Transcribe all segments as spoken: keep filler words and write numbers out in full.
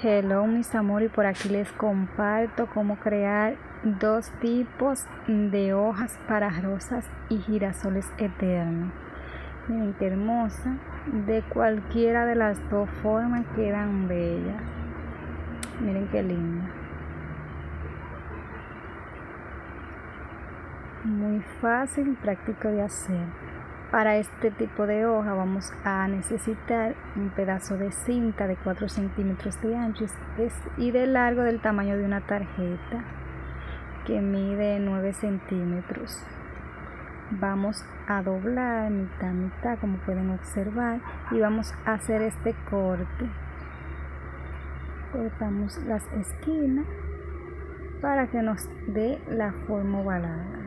Hello mis amores, y por aquí les comparto cómo crear dos tipos de hojas para rosas y girasoles eternos. Miren qué hermosa, de cualquiera de las dos formas quedan bellas. Miren qué linda, muy fácil y práctico de hacer. Para este tipo de hoja vamos a necesitar un pedazo de cinta de cuatro centímetros de ancho y de largo del tamaño de una tarjeta, que mide nueve centímetros. Vamos a doblar mitad a mitad, como pueden observar, y vamos a hacer este corte. Cortamos las esquinas para que nos dé la forma ovalada.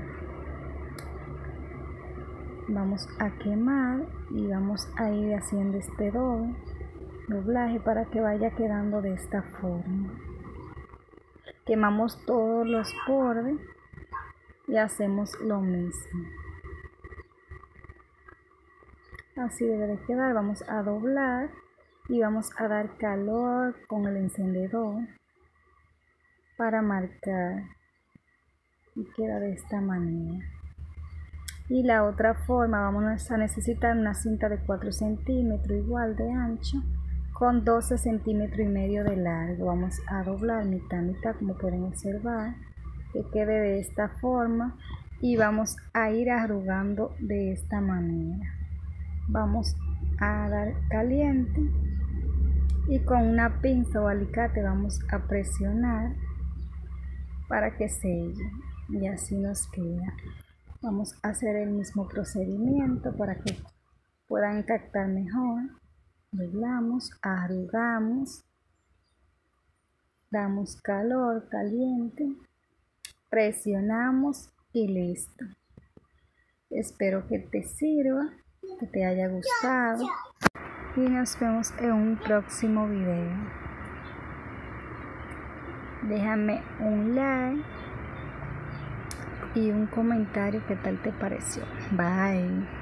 Vamos a quemar y vamos a ir haciendo este doble doblaje para que vaya quedando de esta forma. Quemamos todos los bordes y hacemos lo mismo. Así debe de quedar. Vamos a doblar y vamos a dar calor con el encendedor para marcar, y queda de esta manera. Y la otra forma, vamos a necesitar una cinta de cuatro centímetros igual de ancho con doce centímetros y medio de largo. Vamos a doblar mitad a mitad, como pueden observar, que quede de esta forma, y vamos a ir arrugando de esta manera. Vamos a dar caliente y con una pinza o alicate vamos a presionar para que selle, y así nos queda. Vamos a hacer el mismo procedimiento para que puedan captar mejor. Doblamos, arrugamos, damos calor caliente, presionamos y listo. Espero que te sirva, que te haya gustado, y nos vemos en un próximo video. Déjame un like y un comentario qué tal te pareció. Bye.